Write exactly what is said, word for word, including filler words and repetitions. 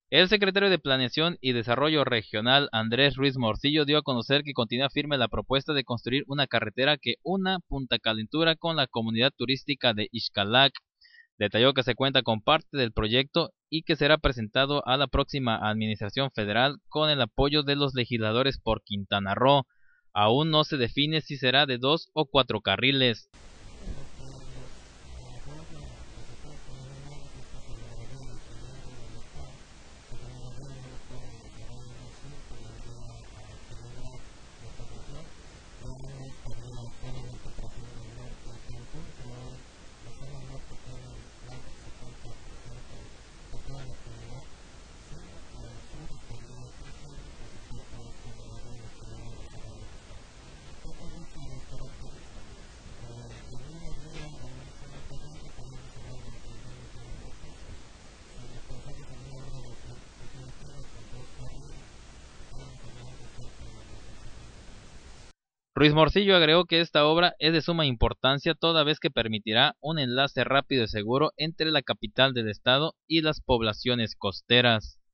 El secretario de Planeación y Desarrollo Regional, Andrés Ruiz Morcillo, dio a conocer que continúa firme la propuesta de construir una carretera que una Punta Calentura con la comunidad turística de Xcalac. Detalló que se cuenta con parte del proyecto y que será presentado a la próxima Administración Federal con el apoyo de los legisladores por Quintana Roo. Aún no se define si será de dos o cuatro carriles. Ruiz Morcillo agregó que esta obra es de suma importancia toda vez que permitirá un enlace rápido y seguro entre la capital del estado y las poblaciones costeras.